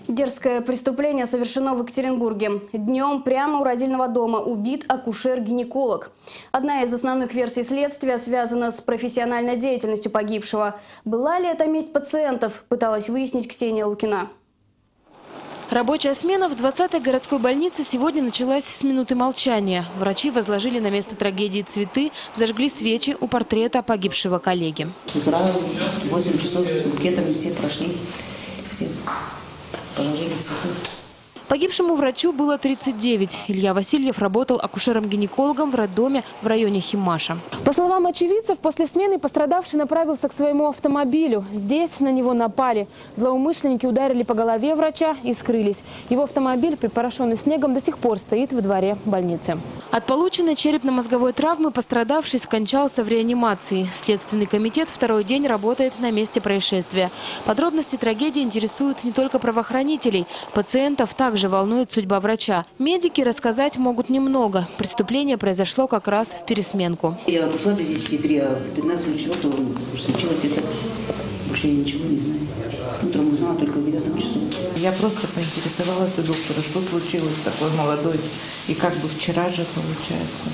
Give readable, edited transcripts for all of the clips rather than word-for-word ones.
Дерзкое преступление совершено в Екатеринбурге. Днем прямо у родильного дома убит акушер-гинеколог. Одна из основных версий следствия связана с профессиональной деятельностью погибшего. Была ли это месть пациентов, пыталась выяснить Ксения Лукина. Рабочая смена в 20-й городской больнице сегодня началась с минуты молчания. Врачи возложили на место трагедии цветы, зажгли свечи у портрета погибшего коллеги. С утра 8 часов с букетами все прошли, все положили цветы. Погибшему врачу было 39. Илья Васильев работал акушером-гинекологом в роддоме в районе Химаша. По словам очевидцев, после смены пострадавший направился к своему автомобилю. Здесь на него напали. Злоумышленники ударили по голове врача и скрылись. Его автомобиль, припорошенный снегом, до сих пор стоит во дворе больницы. От полученной черепно-мозговой травмы пострадавший скончался в реанимации. Следственный комитет второй день работает на месте происшествия. Подробности трагедии интересуют не только правоохранителей. Пациентов также волнует судьба врача. Медики рассказать могут немного. Преступление произошло как раз в пересменку. Я пошла без 10:03, а в 15 чего-то случилось это. Больше я ничего не знаю. Утром узнала только в 9 часу. Я просто поинтересовалась у доктора, что случилось такой молодой. И как бы вчера же получается.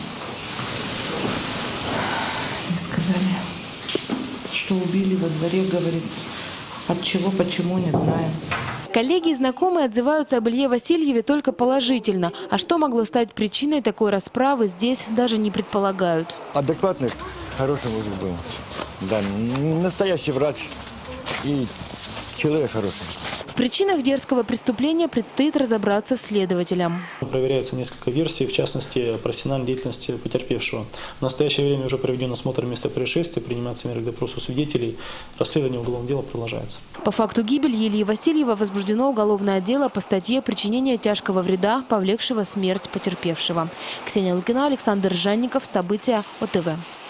Не сказали, что убили во дворе, говорит. От чего, почему, не знаю. Коллеги и знакомые отзываются об Илье Васильеве только положительно. А что могло стать причиной такой расправы, здесь даже не предполагают. Адекватный, хороший мужик был. Да, настоящий врач и человек хороший. В причинах дерзкого преступления предстоит разобраться следователям. Проверяется несколько версий, в частности, профессиональной деятельности потерпевшего. В настоящее время уже проведен осмотр места происшествия, принимаются меры к допросу свидетелей. Расследование уголовного дела продолжается. По факту гибели Ильи Васильева возбуждено уголовное дело по статье «Причинение тяжкого вреда, повлекшего смерть потерпевшего». Ксения Лукина, Александр Жанников. События ОТВ.